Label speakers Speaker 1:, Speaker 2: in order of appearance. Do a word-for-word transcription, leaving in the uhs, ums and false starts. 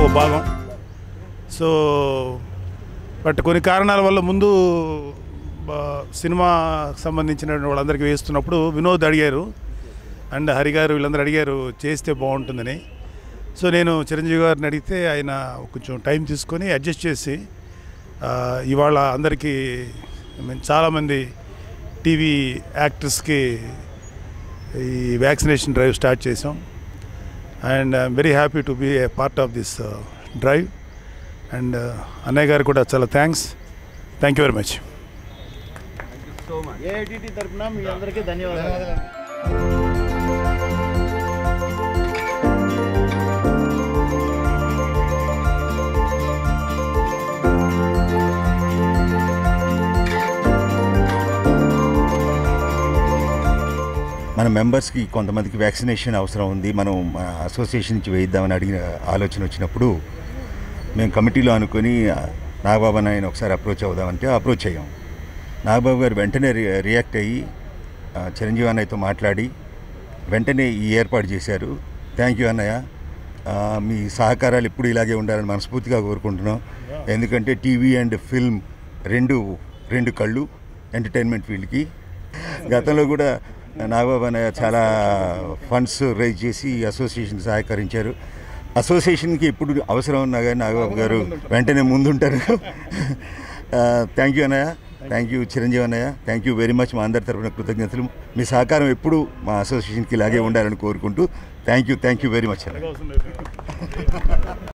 Speaker 1: భాగం. So but కొన్ని కారణాల వల్ల ముందు సినిమా సంబంధించిన వాళ్ళందరికీ వేస్తున్నప్పుడు వినోద్ అడిగారు అండ్ హరి గారు వీళ్ళందరూ అడిగారు చేస్తే బాగుంటుందని. సో నేను చిరంజీవి గారిని అడిగితే ఆయన కొంచెం టైం తీసుకొని అడ్జస్ట్ చేసి ఇవాళ అందరికీ మీన్ చాలామంది టీవీ యాక్టర్స్కి ఈ వ్యాక్సినేషన్ డ్రైవ్ స్టార్ట్ చేసాం. And I'm very happy to be a part of this drive. And అన్నయ్య గారు కూడా చాలా thanks. Thank you very much.
Speaker 2: AITT తరఫున మీ అందరికీ ధన్యవాదాలు.
Speaker 3: మన మెంబర్స్కి కొంతమందికి వ్యాక్సినేషన్ అవసరం ఉంది, మనం అసోసియేషన్ నుంచి వేయిద్దామని అడిగిన ఆలోచన వచ్చినప్పుడు మేము కమిటీలో అనుకొని నాగబాబు నాయన ఒకసారి అప్రోచ్ అవుదామంటే అప్రోచ్ అయ్యాం. నాగబాబు గారు వెంటనే రియాక్ట్ అయ్యి చిరంజీవి అన్నయ్యతో మాట్లాడి వెంటనే ఈ ఏర్పాటు చేశారు. థ్యాంక్ యూ అన్నయ్య, మీ సహకారాలు ఎప్పుడు ఇలాగే ఉండాలని మనస్ఫూర్తిగా కోరుకుంటున్నాం. ఎందుకంటే టీవీ అండ్ ఫిల్మ్ రెండు రెండు కళ్ళు ఎంటర్టైన్మెంట్ ఫీల్డ్కి. గతంలో కూడా నాగబాబు అన్నయ్య చాలా ఫండ్స్ రైజ్ చేసి అసోసియేషన్కి సహకరించారు. అసోసియేషన్కి ఎప్పుడు అవసరం ఉన్నా కానీ నాగబాబు గారు వెంటనే ముందుంటారు. థ్యాంక్ యూ అన్నయ్య, థ్యాంక్ యూ చిరంజీవి అన్నయ్య, థ్యాంక్ యూ వెరీ మచ్. మా అందరి తరఫున కృతజ్ఞతలు. మీ సహకారం ఎప్పుడు మా అసోసియేషన్కి ఇలాగే ఉండాలని కోరుకుంటూ thank you thank you very much అన్నయ్య.